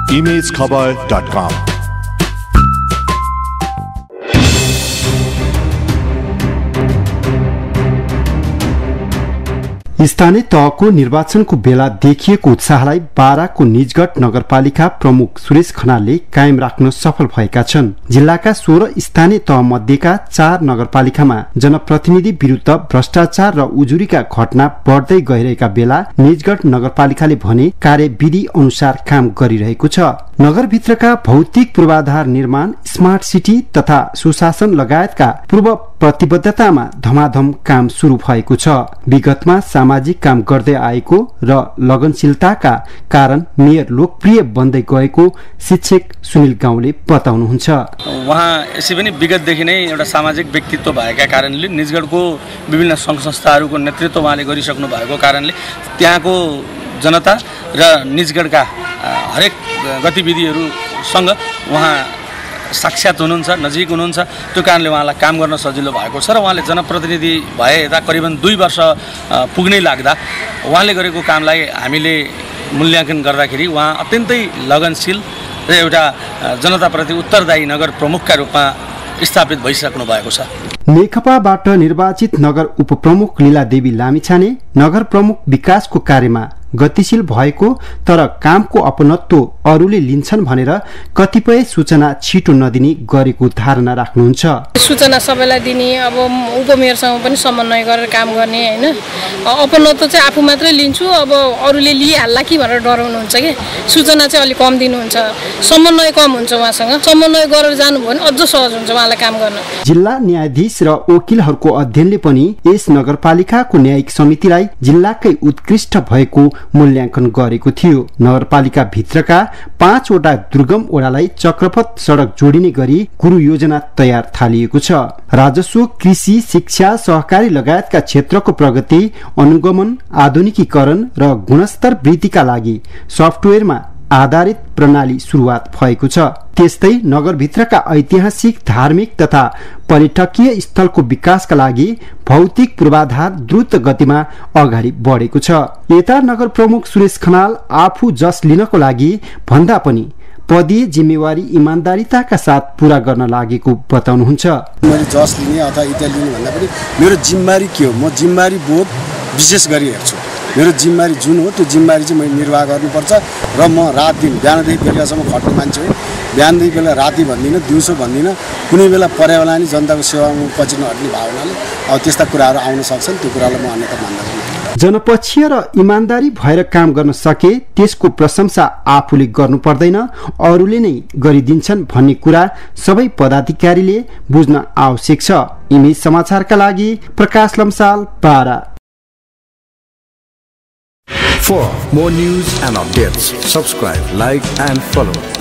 imagekhabar.com। स्थानीय तहको निर्वाचनको बेला देखिएको उत्साहलाई बाराको निजगढ नगरपालिका प्रमुख सुरेश खनालले कायम राख्न सफल भएका छन्। जिल्लाका 16 स्थानीय तह मध्येका 4 नगरपालिकामा जनप्रतिनिधि विरुद्ध भ्रष्टाचार र उजुरीका घटना बढ्दै गइरहेका बेला निजगढ नगरपालिकाले भने कार्यविधि अनुसार काम गरिरहेको छ। नगरभित्रका भौतिक पूर्वाधार निर्माण, स्मार्ट सिटी तथा सुशासन लगायतका पूर्व प्रतिबद्धतामा धमाधम काम शुरू भएको छ। विगतमा सामाजिक काम गर्दै आएको र लगनशीलताका कारण मेयर लोकप्रिय बन्दै गएको शिक्षक सुनिल गाउँले बताउनुहुन्छ। उहाँ यसै पनि विगतदेखि नै एउटा सामाजिक व्यक्तित्व भएका कारणले निजगढको विभिन्न सङ्घ संस्थाहरूको नेतृत्व उहाँले गरिसक्नु भएको कारणले त्यहाँको जनता र निजगढका हरेक गतिविधिहरूसँग उहाँ साक्षात हुनुहुन्छ, नजिक हुनुहुन्छ। त्यो कारणले उहाँलाई काम गर्न सजिलो भएको छ र उहाँले जनप्रतिनिधि भए यता करिबन 2 वर्ष पुग्नै लाग्दा उहाँले गरेको कामलाई हामीले मूल्याङ्कन गर्दाखेरि उहाँ अत्यन्तै लगनशील र एउटा जनताप्रति उत्तरदायी नगर प्रमुखका रूपमा स्थापित भइसक्नु भएको छ। नेकपाबाट निर्वाचित नगर उपप्रमुख लीलादेवी लामिछाने नगर प्रमुख विकासको कार्यमा गतिशील भएको तर कामको अपनत्व अरूले लिन्छन् भनेर कतिपय सूचना छिटो नदिने गरेको धारणा राख्नुहुन्छ। सूचना सबैलाई दिने, अब उपमेयरसँग पनि समन्वय गरेर काम गर्ने हैन। अपनत्व चाहिँ आफू मात्रै लिन्छु, अब अरूले लिइहाल्ला कि भनेर डराउनुहुन्छ के। सूचना चाहिँ अलि कम दिनुहुन्छ, समन्वय कम हुन्छ उहाँसँग। समन्वय गरेर जानुभयो भने अझ सहज हुन्छ उहाँलाई काम गर्न। जिल्ला न्यायाधीश र वकिलहरूको अध्ययनले पनि यस नगरपालिकाको न्यायिक समितिलाई जिल्लाकै उत्कृष्ट भएको मूल्याङ्कन गरेको थियो। नगरपालिका भित्रका 5 वटा दुर्गम ओडालाई चक्रपथ सडक जोडिने गरी गुरु योजना तयार थालिएको छ। राजस्व, कृषि, शिक्षा, सहकारी लगायतका क्षेत्रको प्रगति, अनुगमन, आधुनिकीकरण र गुणस्तर वृद्धिका लागि सफ्टवेयरमा आधारित प्रणाली सुरुवात भएको छ। त्यस्तै नगरभित्रका ऐतिहासिक, धार्मिक तथा पर्यटकीय स्थलको विकासका लागि भौतिक पूर्वाधार द्रुत गतिमा अगाडि बढेको छ। यता नगर प्रमुख सुरेश खनाल आफू जस लिनको लागि भन्दा पनि पदीय जिम्मेवारी इमान्दारिताका साथ पूरा गर्न लागेको बताउनुहुन्छ। मैले जस लिने अथवा इत्यादि लिने भन्दा पनि मेरो जिम्मेवारी के हो, म जिम्मेवारी बोध विशेष गरी हेर्छु। मेरो जिम्मेवारी जुन हो त्यो जिम्मेवारी चाहिँ मैले निर्वाह गर्नुपर्छ र म रात दिन बिहानदेखि बेलुकासम्म खट्ने मान्छे हो। बिहानदेखि बेला राति भन्दिनँ, दिउँसो भन्दिनँ। कुनै बेला पर्यो होला नि जनताको सेवामा पछि नहट्ने भावनाले अब त्यस्ता कुराहरू आउन सक्छन्, त्यो कुरालाई म अन्यथा मान्दिनँ। जनपक्षीय र इमान्दारी भएर काम गर्न सके त्यसको प्रशंसा आफूले गर्नु पर्दैन, अरूले नै गरिदिन्छन् भन्ने कुरा सबै पदाधिकारीले बुझ्न आवश्यक छ। इमेज समाचारका लागि प्रकाश Lamsal, Bara. For more news and updates, subscribe, like and follow